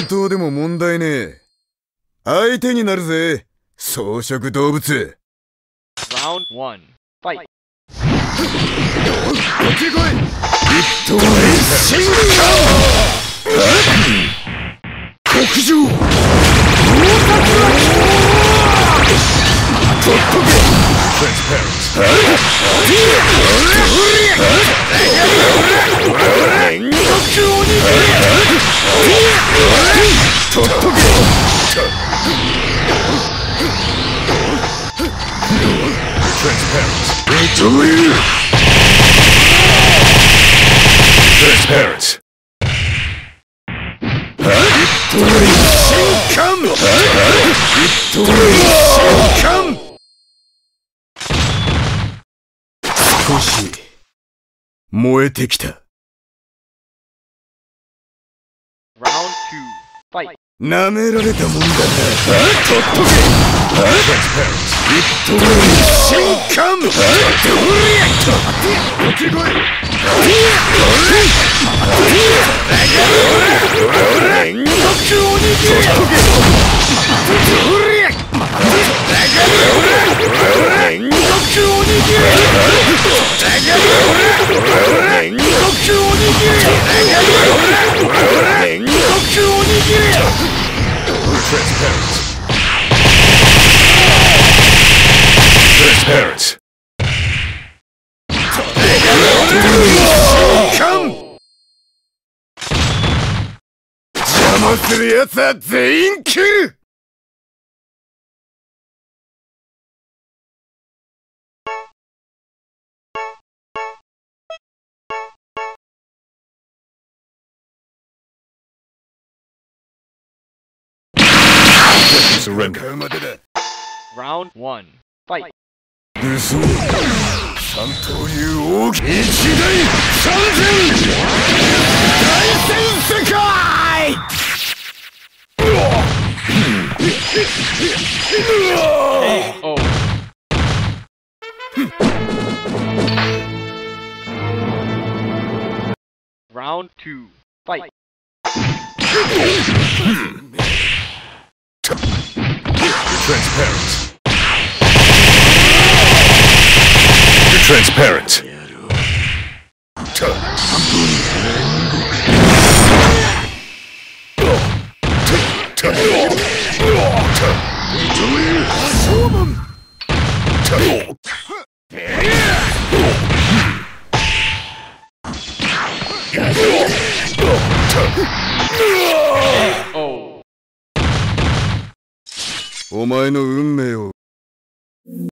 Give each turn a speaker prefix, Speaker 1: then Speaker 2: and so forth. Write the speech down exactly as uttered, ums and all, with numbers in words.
Speaker 1: 乱闘でも問題ねえ。相手になるぜ、草食動物。
Speaker 2: Round one. Fight.
Speaker 1: こっち来い。一刀変身極上。とっとけ。煉獄鬼とっとけ。Transparent. Transparent. Victory! Come! Victory! Come! 少し燃えてきた。
Speaker 2: Round two. Fight.
Speaker 1: なめられたもんだな。とっとけ。ビットロイ進化ム。どれやっと。こっち来い。煉獄鬼切れ。とっとけ。どれやっと。煉獄鬼切れ。煉獄鬼切れ。煉獄鬼切れ。Transparent. Transparent. Come! 邪魔する奴は全員切る。Surrender.
Speaker 2: Round one. Fight.
Speaker 1: 武装三刀流王一大三千大戦世界。
Speaker 2: Oh. Round two. Fight.
Speaker 1: Transparent. You're transparent.
Speaker 2: Oh.
Speaker 1: お前の運命を